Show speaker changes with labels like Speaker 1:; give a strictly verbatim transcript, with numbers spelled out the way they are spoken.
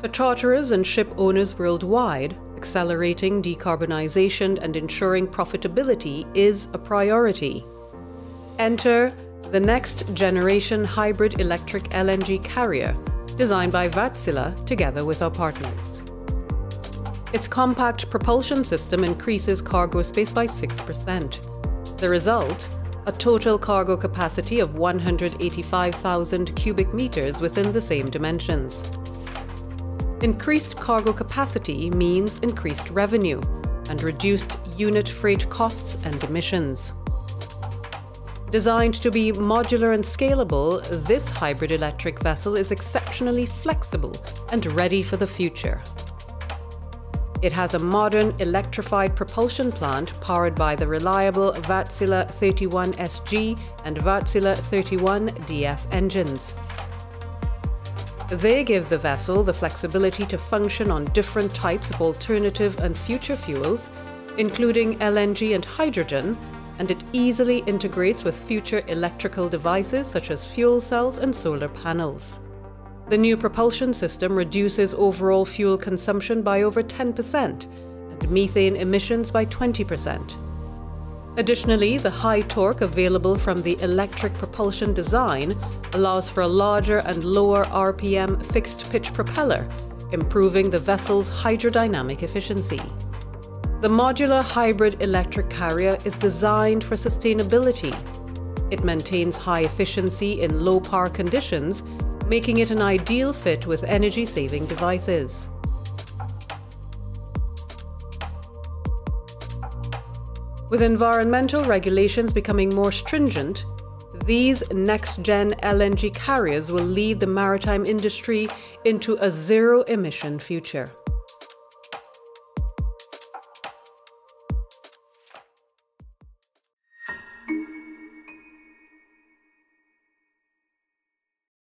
Speaker 1: For charterers and ship owners worldwide, accelerating decarbonization and ensuring profitability is a priority. Enter the next-generation hybrid electric L N G carrier, designed by Wärtsilä together with our partners. Its compact propulsion system increases cargo space by six percent. The result? A total cargo capacity of one hundred eighty-five thousand cubic meters within the same dimensions. Increased cargo capacity means increased revenue and reduced unit freight costs and emissions. Designed to be modular and scalable, this hybrid electric vessel is exceptionally flexible and ready for the future. It has a modern electrified propulsion plant powered by the reliable Wärtsilä thirty-one S G and Wärtsilä thirty-one D F engines. They give the vessel the flexibility to function on different types of alternative and future fuels, including L N G and hydrogen, and it easily integrates with future electrical devices such as fuel cells and solar panels. The new propulsion system reduces overall fuel consumption by over ten percent and methane emissions by twenty percent. Additionally, the high torque available from the electric propulsion design allows for a larger and lower R P M fixed-pitch propeller, improving the vessel's hydrodynamic efficiency. The modular hybrid electric carrier is designed for sustainability. It maintains high efficiency in low power conditions, making it an ideal fit with energy-saving devices. With environmental regulations becoming more stringent, these next-gen L N G carriers will lead the maritime industry into a zero-emission future.